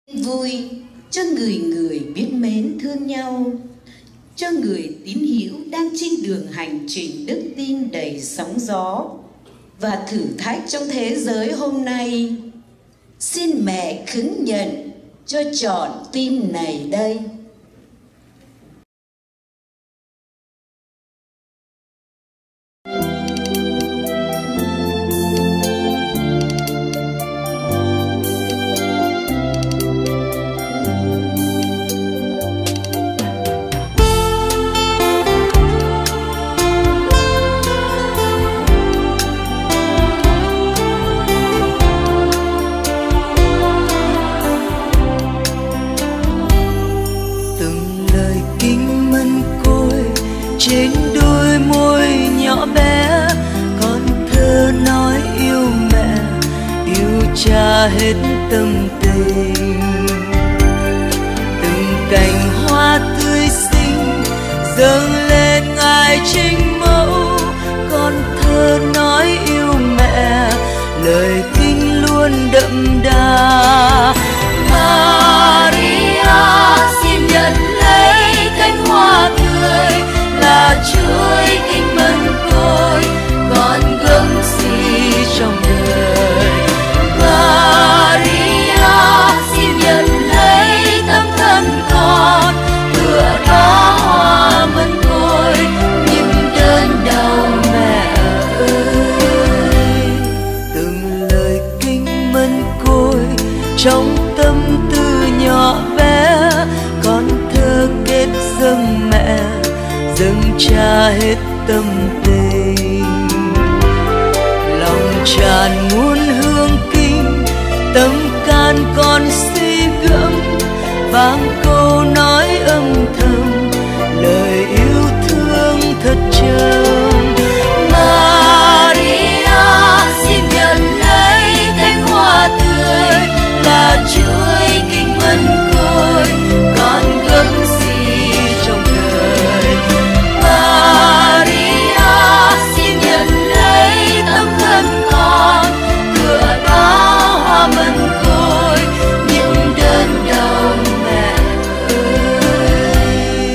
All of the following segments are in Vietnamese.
Vui cho người người biết mến thương nhau, cho người tín hữu đang trên đường hành trình đức tin đầy sóng gió và thử thách trong thế giới hôm nay. Xin mẹ khứng nhận cho trọn tim này đây. Trên đôi môi nhỏ bé, con thơ nói yêu mẹ, yêu cha hết tâm tình. Từng cành hoa tươi xinh dâng lên ngài Trinh Mẫu, con thơ nói yêu mẹ, lời kinh luôn đậm đà. Maria xin nhận lấy cánh hoa tươi là chuỗi kinh mân côi, con gấm gì trong đời. Maria xin nhận lấy tấm thân con, tựa đó hoa mân côi, nhưng đơn đau mẹ ơi. Từng lời kinh mân côi trong tâm tư nhỏ bé, con thơ kết dâng mẹ, dâng cha hết tâm tình. Lòng tràn muôn hương kinh, tâm can con suy gẫm, vang câu nói âm thầm, lời yêu thương thật trầm. Maria xin nhận lấy cánh hoa tươi là chuỗi kinh mân côi, con gấm gì trong đời. Maria xin nhận lấy tấm thân con, tựa đó hoa mân côi, nhưng đơn đau mẹ ơi.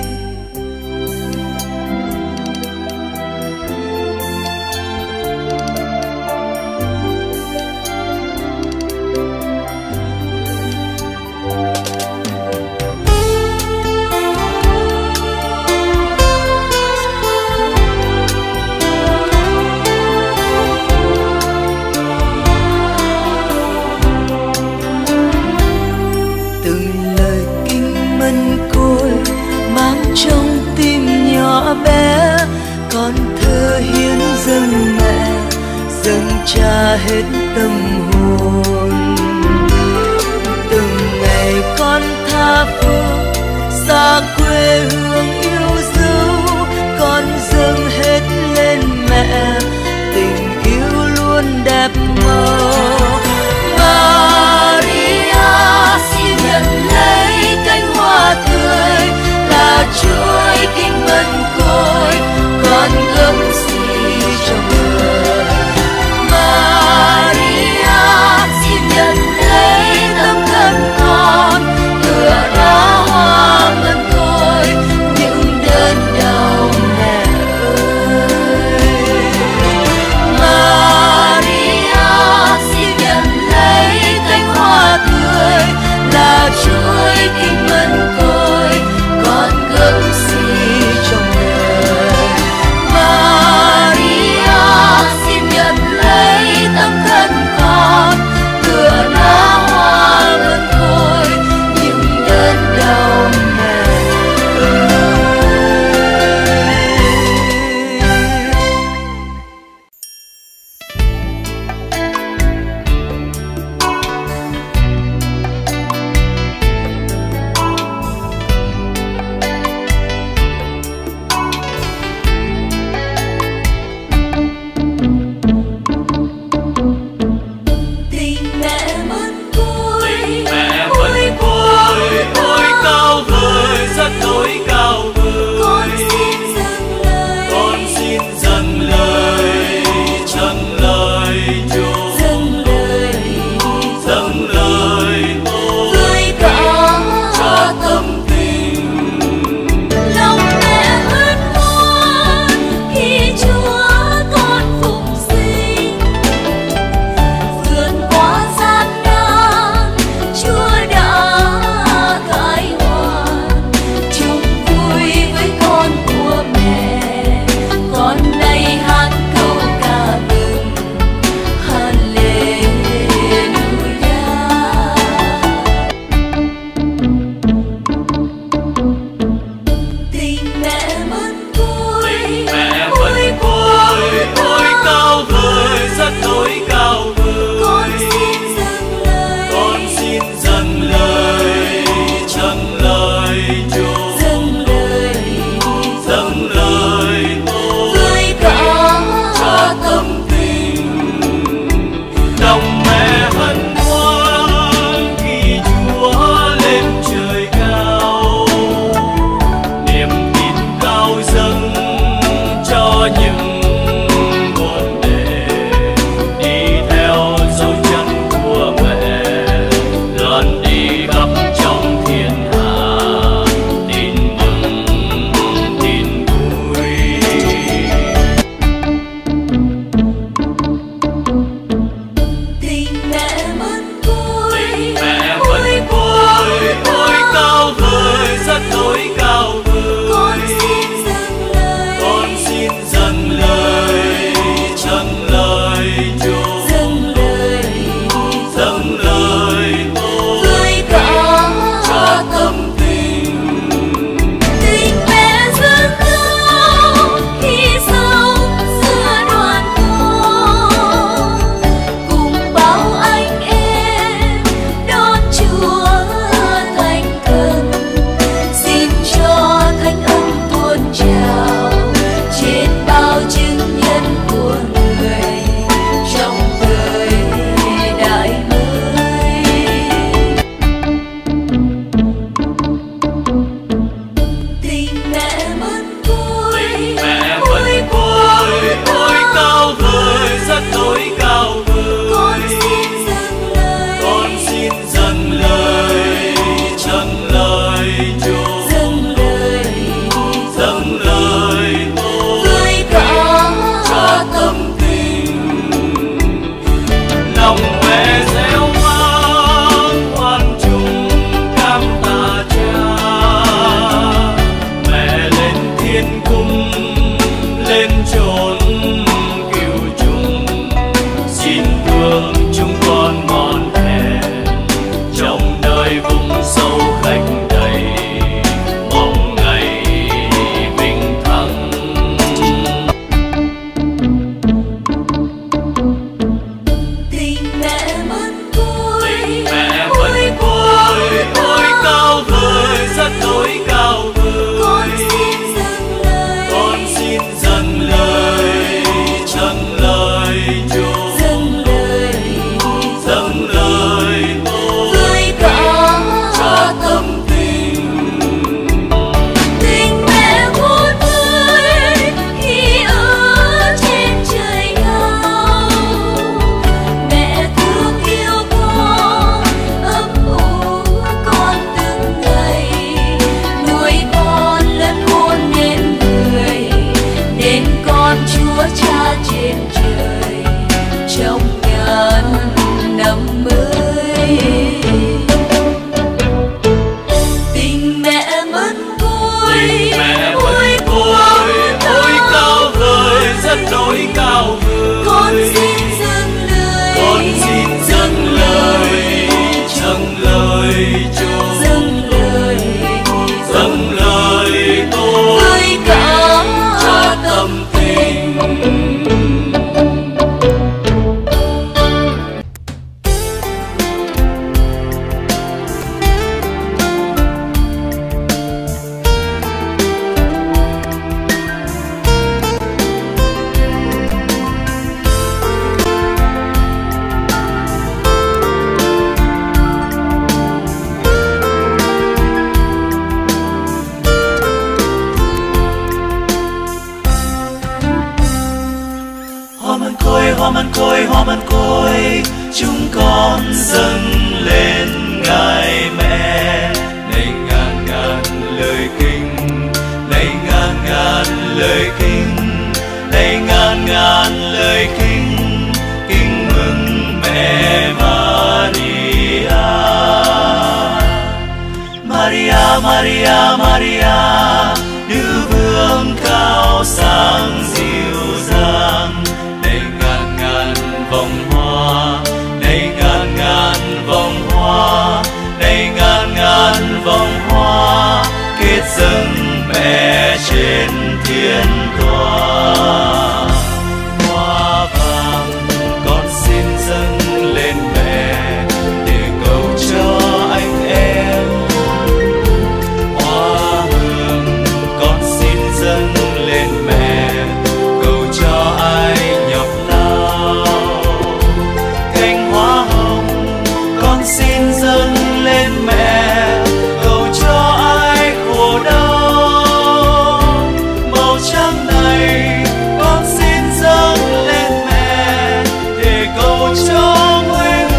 Trong tim nhỏ bé, con thơ hiến dâng mẹ, dâng cha hết tâm hồn. Từng ngày con tha phương xa quê hương yêu dấu, con dâng hết lên mẹ, tình yêu luôn đẹp màu. Maria xin nhận lấy cánh hoa tươi là chuỗi kinh mân côi, con gấm gì trong đời. Maria mân côi, chúng con dâng lên ngài mẹ. Này ngàn ngàn lời kinh, này ngàn ngàn lời kinh, này ngàn ngàn lời kinh, kính mừng mẹ Maria. Maria, Maria, Maria, nữ vương cao sang dịu dàng. Này ngàn ngàn vòng hoa, này ngàn ngàn vòng hoa, này ngàn ngàn vòng hoa, kết dâng mẹ trên thiên tòa. Hoa vàng con xin dâng lên mẹ để cầu cho anh em. Hoa hương con xin dâng lên mẹ cầu cho ai nhọc lao. Cành hoa hồng con xin dâng lên mẹ cầu cho ai khổ đau. Màu trắng này con xin dâng lên mẹ để cầu cho quê hương.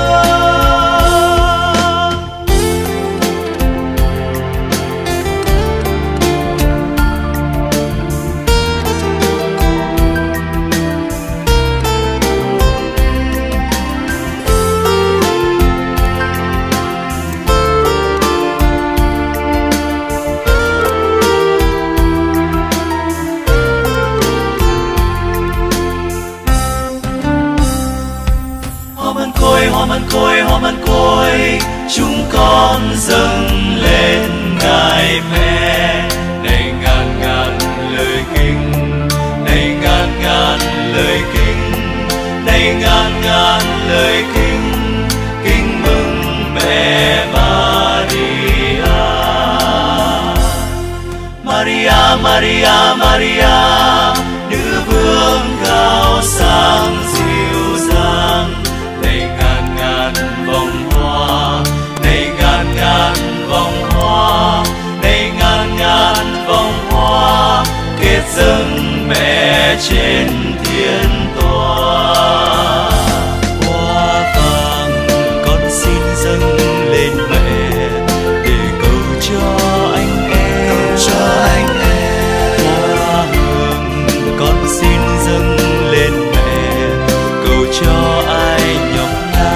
Hoa mân côi, hoa mân côi, chúng con dâng lên ngài mẹ. Này ngàn ngàn lời kinh, này ngàn ngàn lời kinh, này ngàn ngàn lời kinh, kính mừng mẹ Maria. Maria, Maria, Maria, nữ vương cao sang dịu dàng. Này ngàn ngàn vòng hoa, này ngàn ngàn vòng hoa, này ngàn ngàn vòng hoa, kết dâng mẹ trên thiên tòa. Hoa vàng con xin dâng lên mẹ để cầu cho anh em. Hoa hương con xin dâng lên mẹ cầu cho ai nhọc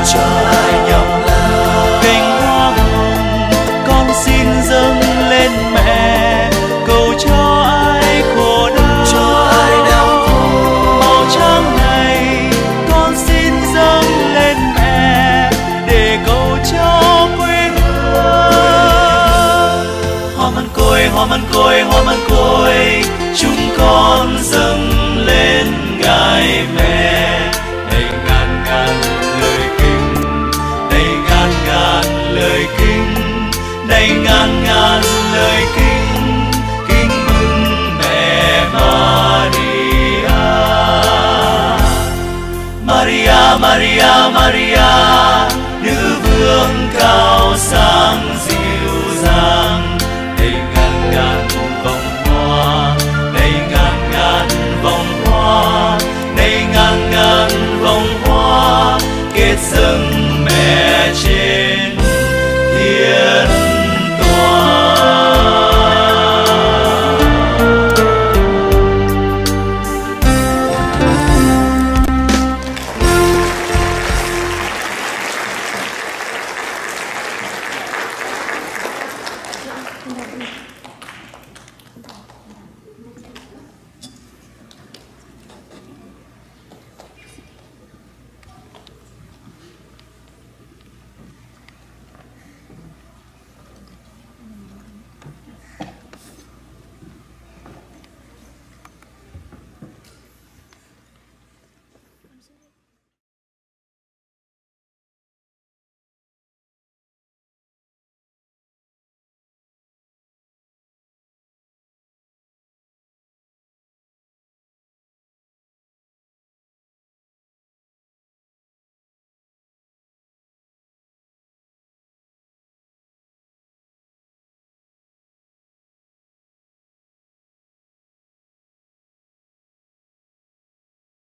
lao. Cành hoa hồng con xin dâng lên mẹ cầu cho ai khổ đau. Màu trắng này con xin dâng lên mẹ để cầu cho quê hương. Hoa mân côi, hoa mân côi, hoa mân côi, chúng con dâng lên ngài mẹ. Này ngàn ngàn lời kinh, này ngàn ngàn lời kinh, này ngàn ngàn lời kinh.